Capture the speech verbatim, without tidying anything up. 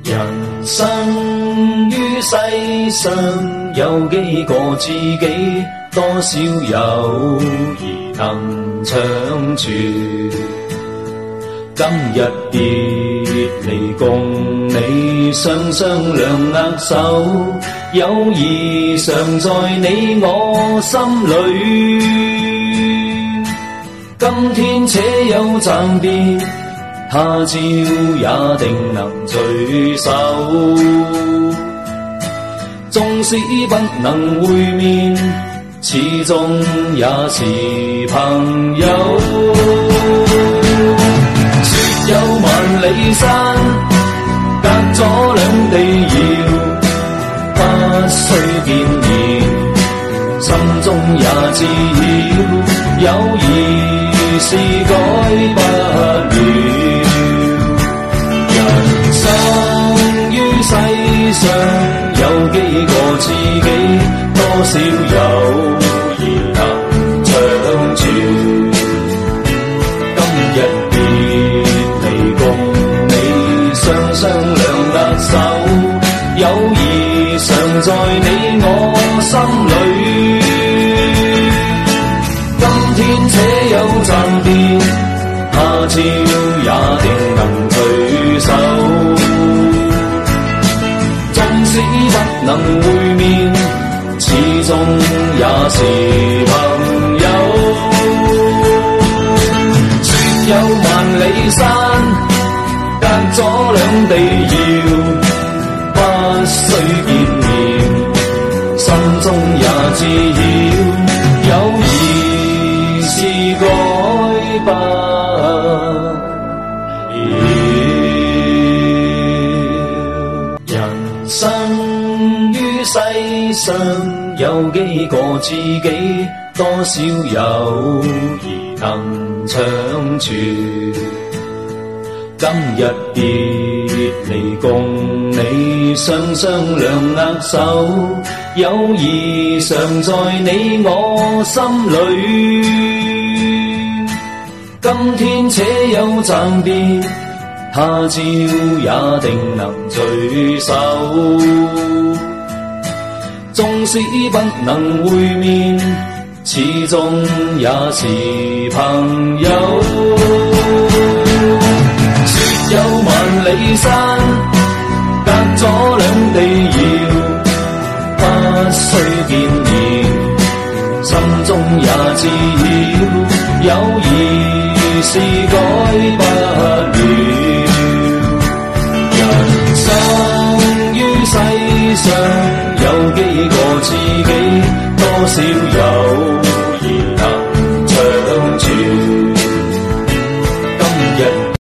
人生於世上有幾個知己，多少友誼能長存。今日別離共你雙雙兩握手，友誼常在你我心裏。今天且有暫別，他朝也定能聚首。縱使不能會面，始終也是朋友。說有萬里山，隔咗兩地遙，不需見面，心中也知曉，友誼是改不了。人生於世上有幾個知己，多少友誼能長存。今日別離共你雙雙兩握手，友誼常在你我心裏。今天且有暫別，他朝也定能聚首。縱使不能會面，始終也是朋友。說有萬里山，隔咗兩地遙，不需見面，心中也知曉，友誼是改不了。人生於世上有幾個知己，多少友誼能長存。今日別離共你雙雙兩握手，友誼常在你我心裏。今天且有暫別，他朝也定能聚首。縱使不能會面，始終也是朋友。說有萬里山，隔咗兩地遙，不需見面，心中也知曉，友誼是改不了。人生於世上有幾個知己，多少